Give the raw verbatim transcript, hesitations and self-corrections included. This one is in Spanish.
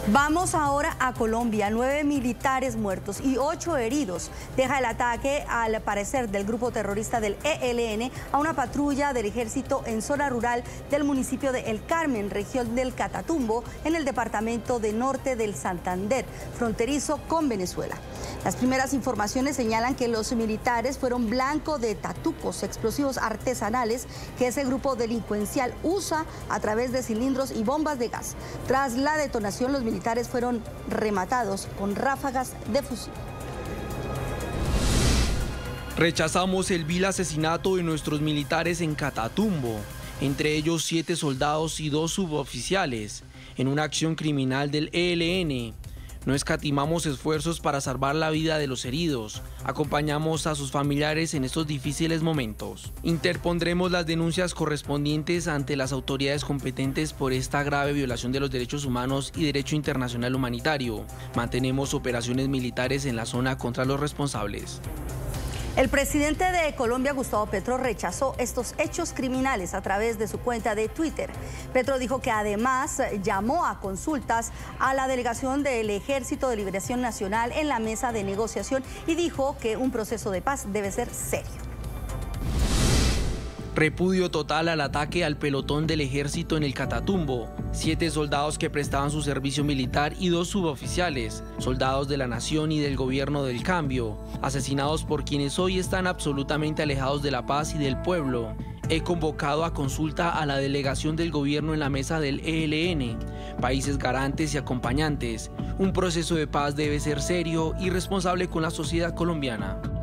Vamos ahora a Colombia. Nueve militares muertos y ocho heridos deja el ataque, al parecer, del grupo terrorista del E L N a una patrulla del ejército en zona rural del municipio de El Carmen, región del Catatumbo, en el departamento de Norte del Santander, fronterizo con Venezuela. Las primeras informaciones señalan que los militares fueron blanco de tatucos, explosivos artesanales que ese grupo delincuencial usa a través de cilindros y bombas de gas. Tras la detonación, los militares fueron rematados con ráfagas de fusil. Rechazamos el vil asesinato de nuestros militares en Catatumbo, entre ellos siete soldados y dos suboficiales, en una acción criminal del E L N. No escatimamos esfuerzos para salvar la vida de los heridos. Acompañamos a sus familiares en estos difíciles momentos. Interpondremos las denuncias correspondientes ante las autoridades competentes por esta grave violación de los derechos humanos y derecho internacional humanitario. Mantenemos operaciones militares en la zona contra los responsables. El presidente de Colombia, Gustavo Petro, rechazó estos hechos criminales a través de su cuenta de Twitter. Petro dijo que además llamó a consultas a la delegación del Ejército de Liberación Nacional en la mesa de negociación y dijo que un proceso de paz debe ser serio. Repudio total al ataque al pelotón del ejército en el Catatumbo. Siete soldados que prestaban su servicio militar y dos suboficiales, soldados de la nación y del gobierno del cambio, asesinados por quienes hoy están absolutamente alejados de la paz y del pueblo. He convocado a consulta a la delegación del gobierno en la mesa del E L N, países garantes y acompañantes. Un proceso de paz debe ser serio y responsable con la sociedad colombiana.